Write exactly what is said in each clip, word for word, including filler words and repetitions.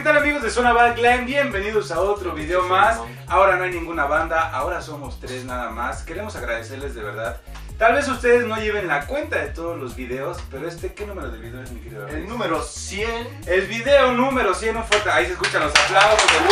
tal amigos de Zona Backline? Bienvenidos a otro video más. Ahora no hay ninguna banda, ahora somos tres nada más. Queremos agradecerles de verdad. Tal vez ustedes no lleven la cuenta de todos los videos, pero este, ¿qué número de video es, mi querido? El número cien. El video número cien, un fuerte. Ahí se escuchan los aplausos de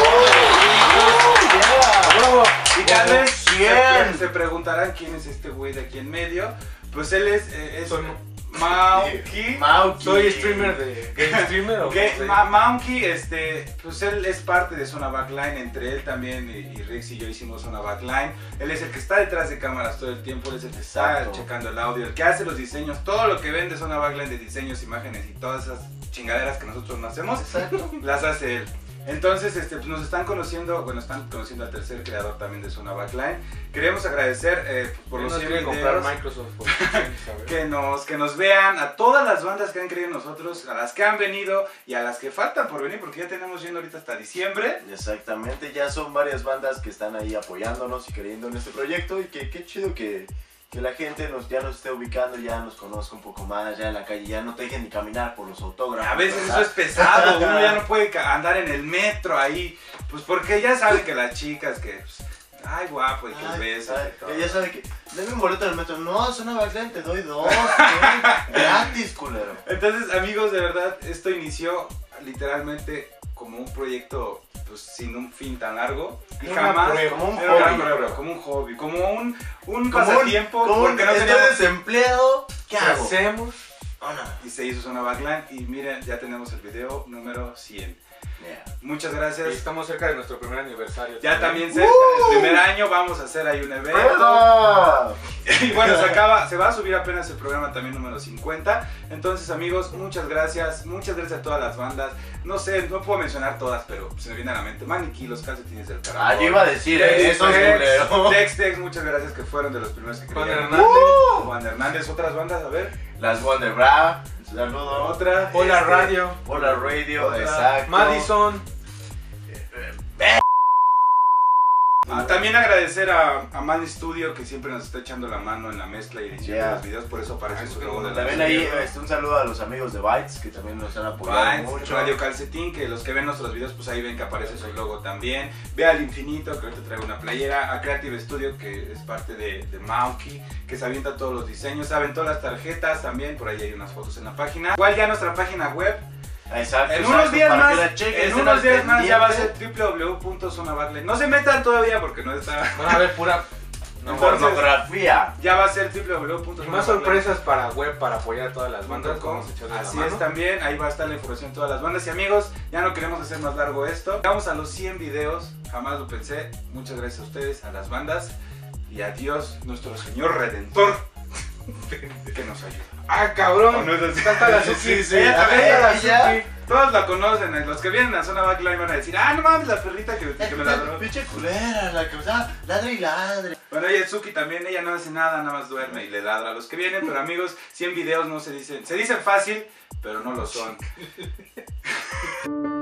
todos. Y tal vez se, se preguntarán quién es este güey de aquí en medio. Pues él es... Eh, es Monkey. Soy streamer de Game Streamer o que, Ma Monkey, este, pues él es parte de Zona Backline, entre él también y, y Rex y yo hicimos Zona Backline. Él es el que está detrás de cámaras todo el tiempo, él es el que está checando el audio, el que hace los diseños, todo lo que ven de Zona Backline de diseños, imágenes y todas esas chingaderas que nosotros no hacemos, exacto, las hace él. Entonces, este, pues nos están conociendo, bueno, están conociendo al tercer creador también de Zona Backline. Queremos agradecer eh, por los cien videos, comprar Microsoft por que, nos, que nos vean, a todas las bandas que han creído en nosotros, a las que han venido y a las que faltan por venir, porque ya tenemos yendo ahorita hasta diciembre. Exactamente, ya son varias bandas que están ahí apoyándonos y creyendo en este proyecto, y que qué chido que... que la gente nos, ya nos esté ubicando, ya nos conozca un poco más, ya en la calle, ya no te dejen ni caminar por los autógrafos. A veces ¿verdad? Eso es pesado, uno ya no puede andar en el metro ahí, pues porque ya saben que las chicas que, pues, ay guapo, y que el beso. Ella sabe que, dame un boleto en el metro, no, es una Backline, te doy dos, gratis, culero. Entonces, amigos, de verdad, esto inició literalmente como un proyecto pues sin un fin tan largo y no, jamás prueba, como un pero hobby, prueba, como un hobby, como un, un como pasatiempo, un, como porque un, no estoy teníamos... desempleado, ¿qué hago? hacemos? Oh, no. Y se hizo Zona Backline y miren, ya tenemos el video número cien. Yeah. Muchas gracias. Y estamos cerca de nuestro primer aniversario. Ya también, también cerca uh, del primer año vamos a hacer ahí un evento. Y bueno, se acaba, se va a subir apenas el programa también número cincuenta. Entonces, amigos, muchas gracias. Muchas gracias a todas las bandas. No sé, no puedo mencionar todas, pero se me viene a la mente. Maniquí, los calcetines del caracol. Ah, yo iba a decir eso, Tex Tex, muchas gracias, que fueron de los primeros que Juan creyeron. Hernández. Uh, Juan Hernández, otras bandas, a ver. Las Wonder Bra, saludo. Otra. Hola este, Radio. Hola Radio, otra. exacto. Madison. Ah, también agradecer a, a Man Studio, que siempre nos está echando la mano en la mezcla y edición yeah. de los videos, por eso aparece su logo de la También ahí este, un saludo a los amigos de Bytes, que también nos han apoyado Bytes, mucho. Radio Calcetín, que los que ven nuestros videos, pues ahí ven que aparece su logo también. Ve al Infinito, que ahorita traigo una playera. A Creative Studio, que es parte de, de Monkey, que se avienta todos los diseños, se aventó las tarjetas también, por ahí hay unas fotos en la página. Igual ya nuestra página web. Exacto, en exacto, unos días más, chequen, en unos días más ya va a ser w w w punto zona backline. No se metan todavía porque no está. Van a ver pura no, pornografía. Ya va a ser w w w punto zona backline. Y más sorpresas para web para apoyar a todas las bandas. Así es también, ahí va a estar la información de todas las bandas. Y amigos, ya no queremos hacer más largo esto. Llegamos a los cien videos, jamás lo pensé. Muchas gracias a ustedes, a las bandas. Y a Dios, nuestro Señor Redentor, que nos ayuda. ¡Ah, cabrón! No es así. Hasta la Suki. Sí, sí. Ella también, la Suki. Todos la conocen, los que vienen a Zona Backline van a decir, ah, no mames, la perrita que, que me ladró. Pinche culera, la que, o sea, ladre y ladre. Bueno, ella Suki también, ella no hace nada, nada más duerme y le ladra a los que vienen, pero amigos, cien videos no se dicen, se dicen fácil, pero no lo son.